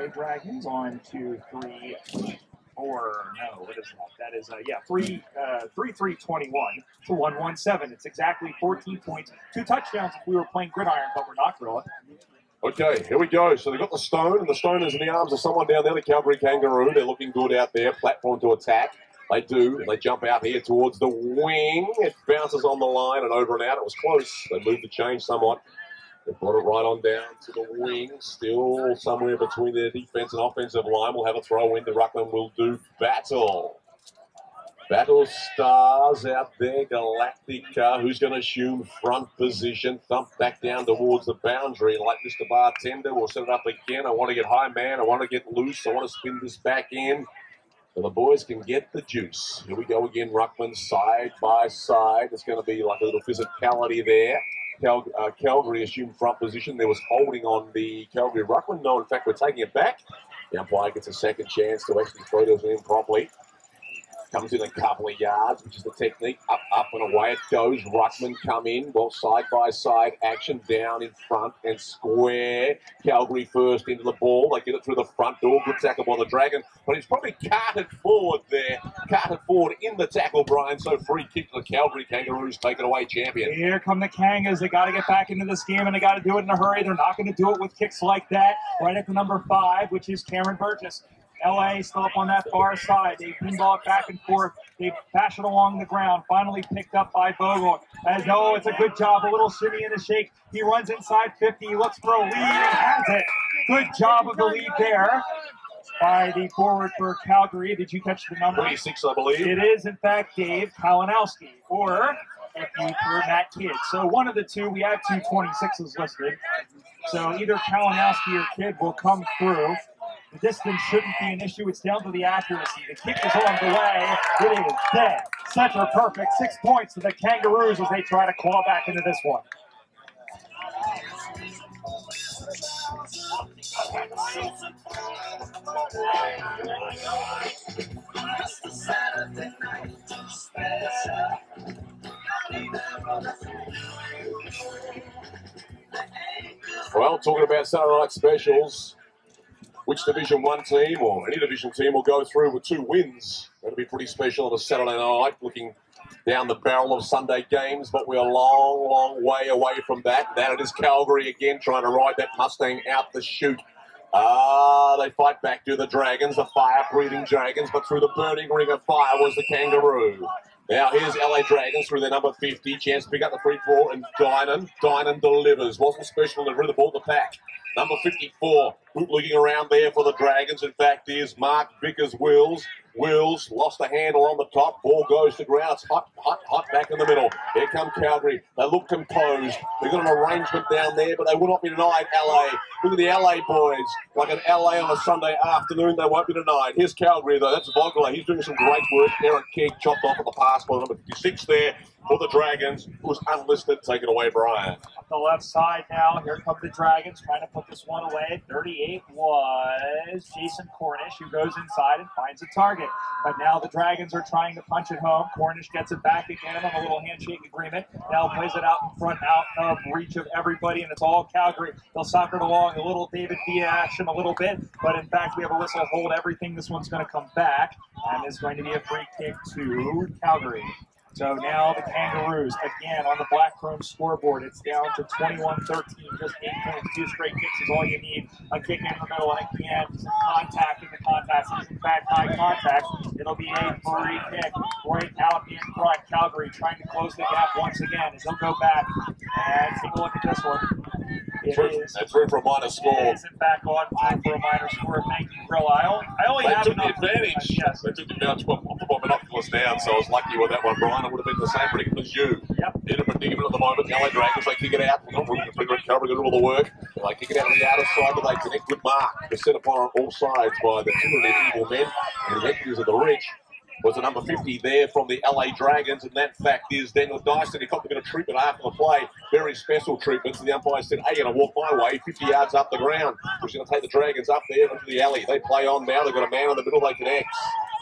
LA Dragons. 1, 2, 3, 4. No, what is that? That is, 3-3-21 to 1-1-7. It's exactly 14 points. 2 touchdowns if we were playing gridiron, but we're not, Gorilla. Okay, here we go. So they've got the stone, and the stone is in the arms of someone down there, the Calgary Kangaroo. They're looking good out there. Platform to attack. They do. They jump out here towards the wing. It bounces on the line and over and out. It was close. They moved the change somewhat. They brought it right on down to the wing. Still somewhere between their defense and offensive line. We'll have a throw in. The Ruckman will do battle. Battle stars out there. Galactica, who's going to assume front position. Thump back down towards the boundary like Mr. Bartender. We'll set it up again. I want to get high man. I want to get loose. I want to spin this back in. So the boys can get the juice. Here we go again. Ruckman side by side. It's going to be like a little physicality there. Calgary assumed front position. There was holding on the Calgary Ruckman. No, in fact, we're taking it back. The umpire gets a second chance to actually throw those in properly. Comes in a couple of yards, which is the technique. Up, up, and away it goes. Ruckman come in. Well, side-by-side action down in front and square. Calgary first into the ball. They get it through the front door. Good tackle by the Dragon. But he's probably carted forward there. Carted forward in the tackle, Brian. So free kick to the Calgary Kangaroos. Taken away champion. Here come the Kangas. They got to get back into this game, and they got to do it in a hurry. They're not going to do it with kicks like that. Right at the number 5, which is Cameron Burgess. LA still up on that far side. They pinball it back and forth. They bash it along the ground. Finally picked up by Bogle. It's a good job. A little shimmy and a shake. He runs inside 50. He looks for a lead and has it. Good job of the lead there by the forward for Calgary. Did you catch the number? 26, I believe. It is, in fact, Dave Kalinowski, or if you were Matt Kidd. So one of the two. We have 2 26s listed. So either Kalinowski or Kidd will come through. The distance shouldn't be an issue. It's down to the accuracy. The kick is on the way. It is dead. Center perfect. 6 points to the Kangaroos as they try to claw back into this one. Well, talking about Saturday night specials, which Division 1 team or any Division team will go through with 2 wins. That'll be pretty special on a Saturday night, looking down the barrel of Sunday games, but we're a long, long way away from that. Now it is Calgary again trying to ride that Mustang out the chute. They fight back to the Dragons, the fire-breathing Dragons, but through the burning ring of fire was the Kangaroo. Now here's LA Dragons through their number 50. Chance to pick up the free throw, and Dynan delivers. Wasn't special to deliver the ball to pack. Number 54, bootlegging around there for the Dragons. In fact, is Mark Vickers-Wills. Wills lost the handle on the top. Ball goes to ground. It's hot, hot, hot back in the middle. Here come Calgary. They look composed. They've got an arrangement down there, but they will not be denied, LA. Look at the LA boys. Like an LA on a Sunday afternoon, they won't be denied. Here's Calgary, though. That's Vogler. He's doing some great work. Eric King chopped off at the pass by number 56 there for the Dragons, who was unlisted. Taken away, Brian. Up the left side now. Here come the Dragons trying to put this one away. 38 was Jason Cornish, who goes inside and finds a target. But now the Dragons are trying to punch it home. Cornish gets it back again on a little handshake agreement. Now plays it out in front, out of reach of everybody, and it's all Calgary. They'll soccer it along, a little David Villa action a little bit, but in fact we have a whistle hold everything. This one's going to come back, and it's going to be a free kick to Calgary. So now the Kangaroos, again, on the Black Chrome scoreboard. It's down to 21-13, just 8 points. 2 straight kicks is all you need. A kick in the middle, and again, some contact in the contact. It's in fact high contact. It'll be a free kick right out in front. Calgary trying to close the gap once again as they'll go back. And take a look at this one. That's through for a minor score. It is, in fact, on for a minor score. Thank you, Grill. I only have took the advantage. Yes. They took the advantage. I'll put my binoculars down, so I was lucky with that one, Brian. I would have been in the same predicament as you. Yep. In a predicament at the moment. LA Dragons, they kick it out. We're not really pretty good cover, do all the work. They kick it out on the outer side, but they connect with Mark. They're set upon on all sides by the 2 of their evil men. And the extras of the reach was the number 50 there from the LA Dragons, and that fact is Daniel Dyson. He got a bit of treatment after the play, very special treatment. So the umpire said, hey, you're going to walk my way 50 yards up the ground. We're going to take the Dragons up there into the alley. They play on now. They've got a man in the middle. They connect.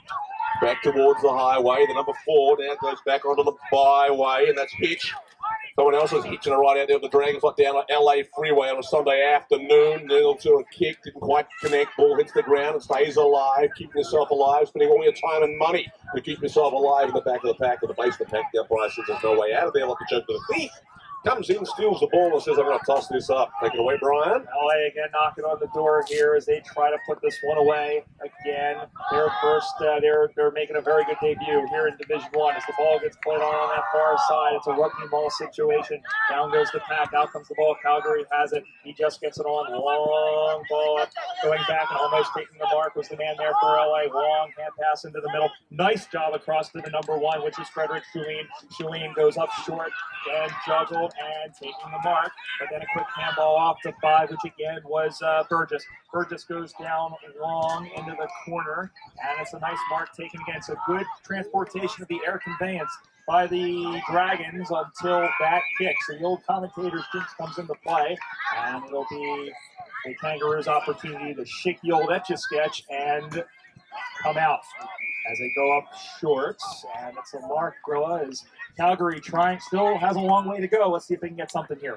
Back towards the highway. The number 4 now goes back onto the byway, and that's Hitch. Someone else was hitching a ride out there with the Dragons, like down on LA Freeway on a Sunday afternoon. Little to a kick, didn't quite connect. Ball hits the ground and stays alive. Keeping yourself alive, spending all your time and money to keep yourself alive in the back of the pack, or the base of the pack. The umpire says there's no way out of there, like a joke to the thief. Comes in, steals the ball, and says, I'm going to toss this up. Take it away, Brian. LA again knocking on the door here as they try to put this one away. Again, their first, they're making a very good debut here in Division One as the ball gets played on that far side. It's a rugby ball situation. Down goes the pack. Out comes the ball. Calgary has it. He just gets it on. Long ball up, going back and almost taking the mark was the man there for LA. Long hand pass into the middle. Nice job across to the number 1, which is Frederick Shuleen. Shuleen goes up short and juggled and taking the mark, but then a quick handball off to 5, which again was Burgess. Burgess goes down long into the corner, and it's a nice mark taken again. So good transportation of the air conveyance by the Dragons until that kick. So the old commentator's jinx comes into play, and it'll be the Kangaroos' opportunity to shake the old Etch-a-Sketch and come out as they go up short. And it's a mark, Grilla, as Calgary still has a long way to go. Let's see if they can get something here.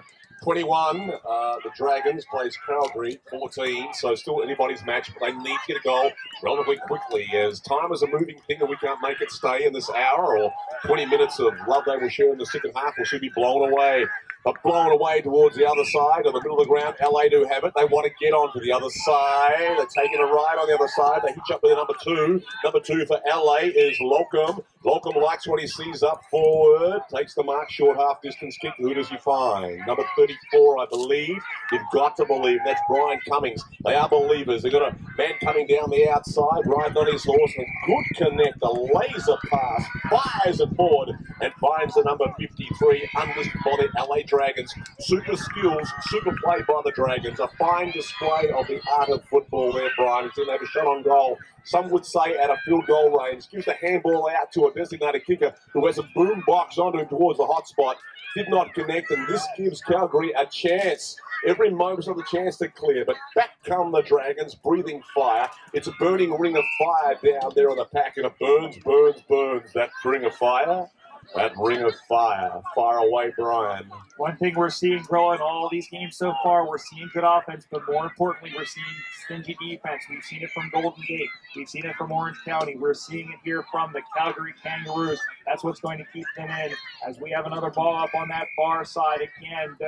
21, the Dragons plays Calgary, 14, so still anybody's match, but they need to get a goal relatively quickly, as time is a moving thing and we can't make it stay in this hour, or 20 minutes of love they will share in the second half will soon be blown away. But blown away towards the other side, or the middle of the ground. LA do have it. They want to get onto the other side. They're taking a ride on the other side. They hitch up with the number 2. Number 2 for LA is Locum. Locum likes what he sees up forward. Takes the mark, short half distance kick. Who does he find? Number 34, I believe. You've got to believe. That's Brian Cummings. They are believers. They've got a man coming down the outside, riding on his horse. And a good connect. A laser pass. Fires it forward and finds the number 53. Unlisted by the LA Dragons. Super skills, super play by the Dragons. A fine display of the art of football there, Brian. It's going to have a shot on goal. Some would say at a field goal range. Gives the handball out to a designated kicker who has a boom box onto him towards the hot spot. Did not connect, and this gives Calgary a chance. Every moment of the chance to clear, but back come the Dragons, breathing fire. It's a burning ring of fire down there on the pack, and it burns, burns, burns. That ring of fire. That ring of fire. Fire away, Brian. One thing we're seeing, Grilla, in all these games so far, we're seeing good offense, but more importantly, we're seeing stingy defense. We've seen it from Golden Gate. We've seen it from Orange County. We're seeing it here from the Calgary Kangaroos. That's what's going to keep them in. As we have another ball up on that far side again,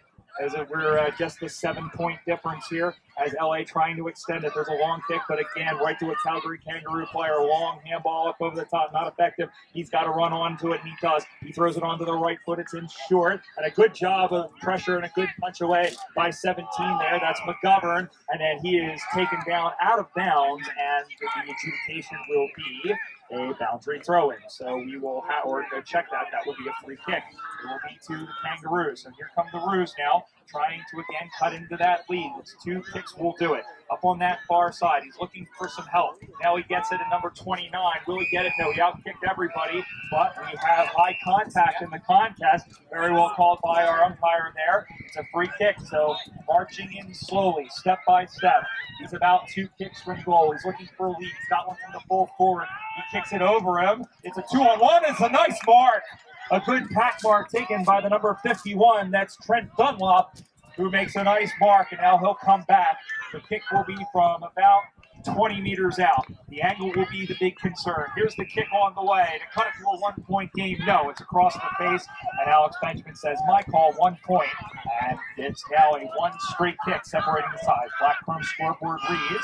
as if we're just a 7-point difference here, as LA trying to extend it. There's a long kick, but again, right to a Calgary Kangaroo player. Long handball up over the top, not effective. He's got to run onto it, and he does. He throws it onto the right foot. It's in short, and a good job of pressure and a good punch away by 17 there. That's McGovern, and then he is taken down out of bounds, and the adjudication will be a boundary throw-in. So we will check that. That will be a free kick. It will be to the Kangaroos. And here come the Roos now, trying to again cut into that lead. It's 2 kicks will do it. Up on that far side, he's looking for some help. Now he gets it at number 29. Will he get it? No, he outkicked everybody, but we have high contact in the contest. Very well called by our umpire there. It's a free kick, so marching in slowly, step by step. He's about 2 kicks from goal. He's looking for a lead. He's got one from the full forward. He kicks it over him. It's a 2-on-1. It's a nice mark. A good pack mark taken by the number 51. That's Trent Dunlop, who makes a nice mark, and now he'll come back. The kick will be from about 20 meters out. The angle will be the big concern. Here's the kick on the way. To cut it to a 1-point game, no, it's across the face, and Alex Benjamin says, my call, 1 point. And it's now a 1 straight kick separating the sides. Black Chrome scoreboard reads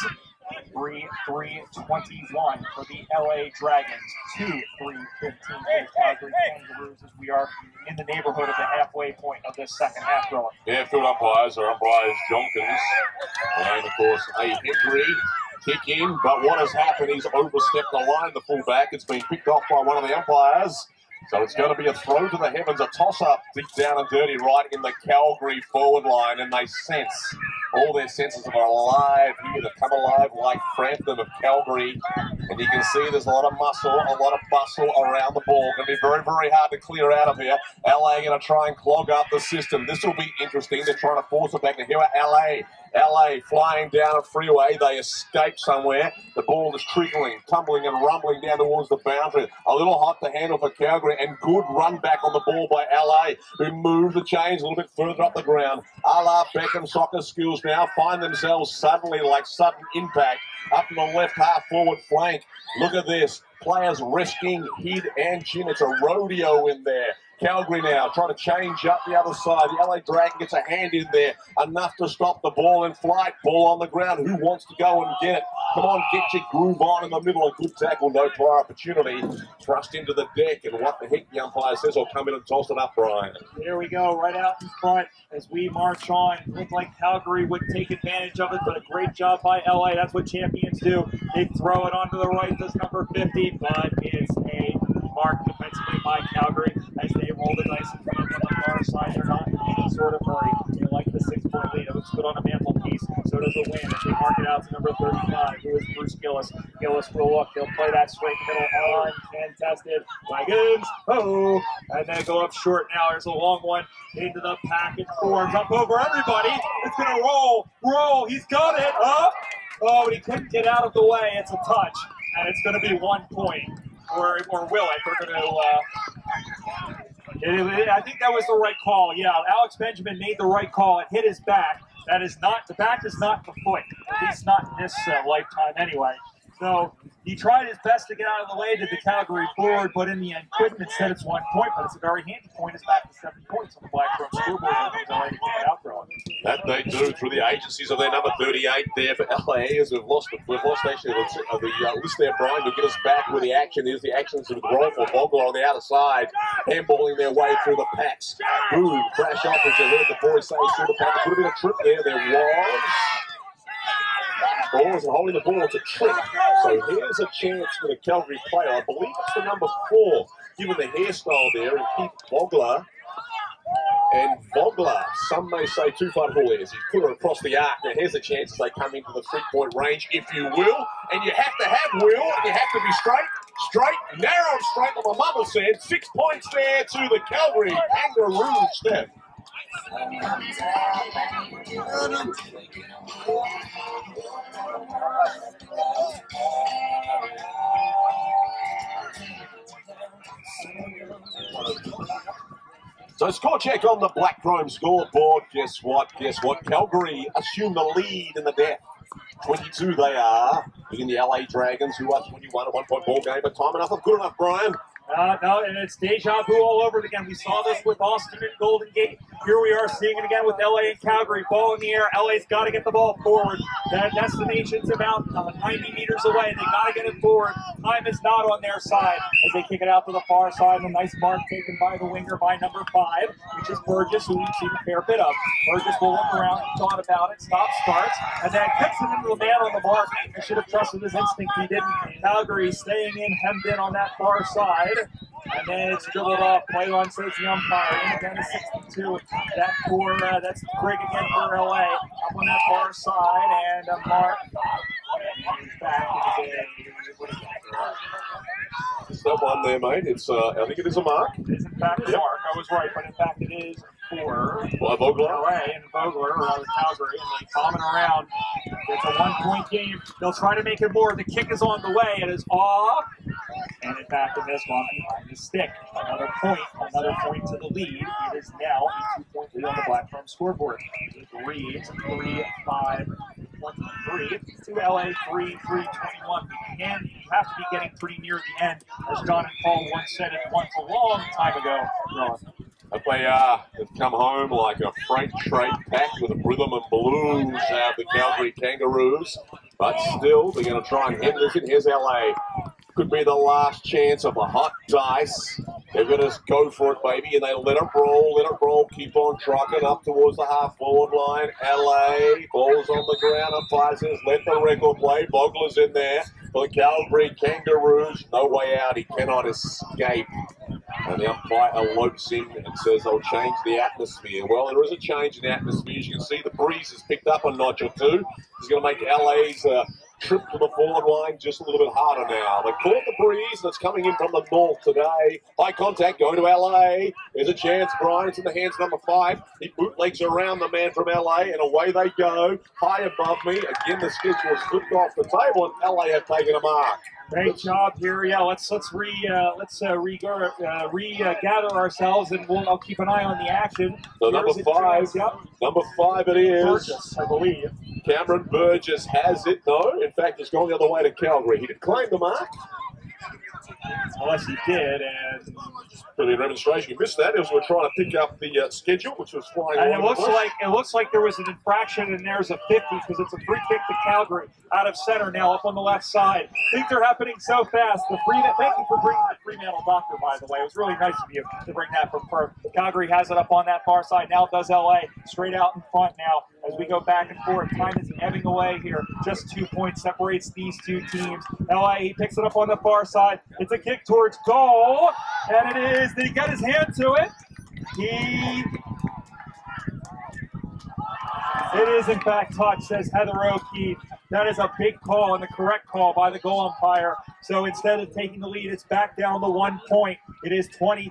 3-3-21 for the LA Dragons, 2-3-15 for the Calgary Kangaroos, as we are in the neighborhood of the halfway point of this second half, Grilla. Yeah, field umpires are umpires Jonkins, and of course A. Henry kick in, but what has happened, he's overstepped the line, the fullback. It's been picked off by one of the umpires. So it's going to be a throw to the heavens, a toss-up deep down and dirty right in the Calgary forward line, and they sense, all their senses are alive here. They come alive like Frampton of Calgary, and you can see there's a lot of muscle, a lot of bustle around the ball. Going to be very, very hard to clear out of here. LA going to try and clog up the system. This will be interesting. They're trying to force it back. And here are LA. LA flying down a freeway. They escape somewhere. The ball is trickling, tumbling and rumbling down towards the boundary. A little hot to handle for Calgary, and good run back on the ball by LA, who move the chains a little bit further up the ground. A la Beckham soccer skills now find themselves suddenly like sudden impact up in the left half forward flank. Look at this. Players risking head and chin. It's a rodeo in there. Calgary now trying to change up the other side. The LA Dragon gets a hand in there, enough to stop the ball in flight. Ball on the ground. Who wants to go and get it? Come on, get your groove on in the middle. A good tackle, no prior opportunity. Thrust into the deck, and what the heck the umpire says, I'll come in and toss it up, Brian. Here we go, right out in front as we march on. It looked like Calgary would take advantage of it, but a great job by LA. That's what champions do. They throw it onto the right. That's number 50, but it's a mark defensively by Calgary as they roll the dice in front on the far side. They're not in any sort of hurry. They like the 6-point lead. It looks good on a mantelpiece. So does the win as they mark it out to number 35, who is Bruce Gillis. Gillis will look. They'll play that straight middle on contested. Dragons, oh, and then go up short now. There's a long one into the package forms up over everybody. It's going to roll. He's got it. Oh, but he couldn't get out of the way. It's a touch, and it's going to be 1 point. Or will it? They're going to. I think that was the right call. Yeah, Alex Benjamin made the right call. It hit his back. That is not the back. Is not the foot. At least not in this lifetime, anyway. So he tried his best to get out of the way to the Calgary forward, but in the end couldn't. Instead, it's 1 point, but it's a very handy point. It's back to 7 points on the Blackburn scoreboard. That they do through the agencies of their number 38 there for LA, as we've lost actually the list there, Brian, to get us back with the action. There's the actions of Rolf or Vogler on the outer side, handballing their way through the packs. Ooh, crash off as you heard the boys say through the pack. It would have been a trip there. There was. Ball isn't holding the ball, it's a trick. So here's a chance for the Calgary player. I believe it's the number 4, given the hairstyle there, and Keith Vogler. And Vogler, some may say too far to He's put her across the arc. Now here's a chance as they come into the 3-point range, if you will. And you have to have will, and you have to be straight, narrow and straight, like my mama said. 6 points there to the Calgary Kangaroos, Steph. So score check on the Black Chrome scoreboard. Guess what? Calgary assume the lead in the death. 22 they are. Being the LA Dragons, who are 21, a 1-point ball game, but time enough of good enough, Brian. No, and it's deja vu all over again. We saw this with Austin and Golden Gate. Here we are seeing it again with LA and Calgary. Ball in the air. LA's got to get the ball forward. That destination's about 90 meters away. They got to get it forward. Time is not on their side as they kick it out to the far side. A nice mark taken by the winger by number 5, which is Burgess, who we've seen a fair bit of. Burgess will look around, thought about it, starts, and then kicks it into the man on the mark. He should have trusted his instinct. He didn't. Calgary staying in, hemmed in on that far side. And then it's dribbled off. Play on says the umpire. In again to 62. That's Craig again for LA. Up on that far side. And a mark. And he's back in the game. It's that one there, mate. It's I think it is a mark. It is in fact a mark. I was right, but in fact it is for Vogler. LA and Vogler, Calgary, and then bombing around. It's a 1-point game. They'll try to make it more. The kick is on the way. It is off. And in fact, in this one, behind the stick. Another point to the lead. It is now a 2-point lead on the Black Chrome scoreboard. It reads 3-5-23 to LA 3-3-21. We have to be getting pretty near the end, as John and Paul once said it once a long time ago. If they've come home like a freight train packed with rhythm and blues out the Calgary Kangaroos. But still, they're going to try and hand this in. Here's LA. Could be the last chance of the hot dice. They're going to go for it, baby, and they let it roll, keep on trucking up towards the half-forward line. LA, ball's on the ground, umpire says, let the record play. Vogler's in there for the Calgary Kangaroos. No way out, he cannot escape. And the umpire elopes in and says they'll change the atmosphere. Well, there is a change in the atmosphere. As you can see, the breeze has picked up a notch or two. It's going to make LA's trip to the forward line just a little bit harder now. They caught the breeze that's coming in from the north today. High contact going to LA. There's a chance, Brian. It's in the hands of number 5. He bootlegs around the man from LA, and away they go. High above me. Again, the schedule is flipped off the table, and LA have taken a mark. Great job here. Yeah, let's regather ourselves, and I'll keep an eye on the action. So number 5, number 5 it is. Burgess, I believe. Cameron Burgess has it. No, in fact, it's gone the other way to Calgary. He did claim the mark. Unless he did, and brilliant demonstration. You missed that as we're trying to pick up the schedule, which was flying. And it looks like there was an infraction, and there's a 50 because it's a free kick to Calgary out of center now, up on the left side. Things are happening so fast. Thank you for bringing the Fremantle doctor, by the way. It was really nice of you to bring that from Perth. Calgary has it up on that far side. Now does LA, straight out in front now. As we go back and forth, time is ebbing away here. Just 2 points separates these two teams. LA, he picks it up on the far side. It's a kick towards goal, and it is. Did he get his hand to it? It is in fact touch, says Heather O'Keefe. That is a big call and the correct call by the goal umpire. So instead of taking the lead, it's back down to 1 point. It is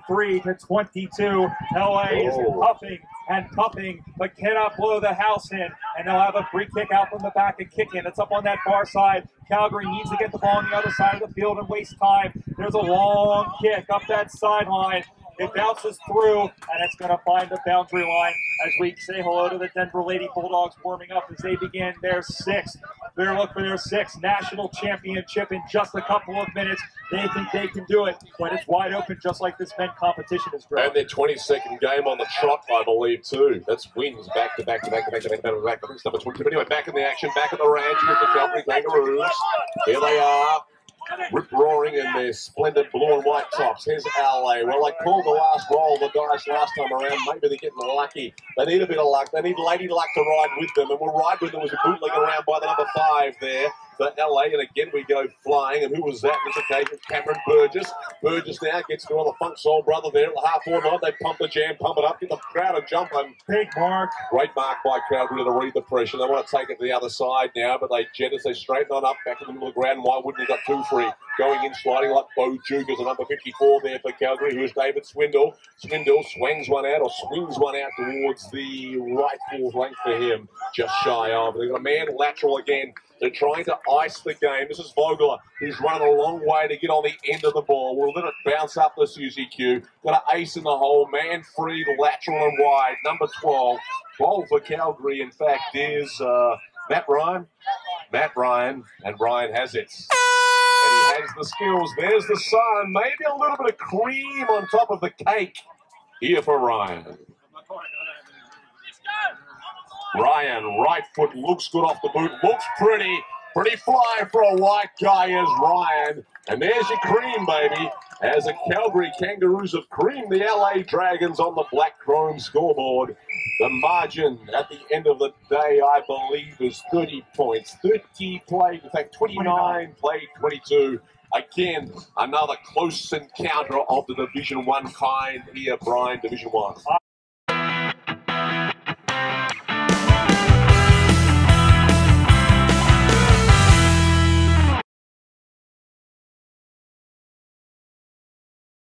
23-22. LA is puffing and puffing, but cannot blow the house in. And they'll have a free kick out from the back and kick in. It's up on that far side. Calgary needs to get the ball on the other side of the field and waste time. There's a long kick up that sideline. It bounces through, and it's going to find the boundary line as we say hello to the Denver Lady Bulldogs warming up as they begin their 6th. They're looking for their 6th national championship in just a couple of minutes. They think they can do it, but it's wide open just like this men's competition is growing. And their 22nd game on the trot, I believe, too. That's wins back to back to back to back to back to back. I think it's number 22. Anyway, back in the action, back at the ranch with the Calgary Kangaroos. Here they are. Rip-roaring in their splendid blue and white tops. Here's LA. Well, they called the last roll of the dice last time around. Maybe they're getting lucky. They need a bit of luck. They need Lady Luck to ride with them. And we'll ride with them as a bootleg around by the number 5 there for LA. And again, we go flying. And who was that on this occasion? Cameron Burgess. Burgess now gets to all the Funk Soul brother there at the half-forward line. They pump the jam, pump it up, get the crowd to jump. And big mark. Great mark by Calgary to read the pressure. They want to take it to the other side now, but they jet as they straighten on up back in the middle of the ground. Why wouldn't he got 2 free? Going in, sliding like Bo Duke is a number 54 there for Calgary, who is David Swindle. Swindle swings one out or swings one out towards the right full length for him, just shy of. They've got a man lateral again. They're trying to ice the game. This is Vogler. He's running a long way to get on the end of the ball. We'll let it bounce up the Susie Q. Got an ace in the hole. Man free, lateral and wide. Number 12. Ball for Calgary, in fact, is Matt Ryan. Matt Ryan, and Ryan has it. And he has the skills. There's the sun. Maybe a little bit of cream on top of the cake here for Ryan. Ryan, right foot, looks good off the boot, looks pretty fly for a white guy is Ryan. And there's your cream, baby, as the Calgary Kangaroos have creamed the LA Dragons on the black chrome scoreboard. The margin at the end of the day, I believe, is 30 points. 30 played, in fact, 29 played, 22. Again, another close encounter of the Division 1 kind here, Brian, Division 1.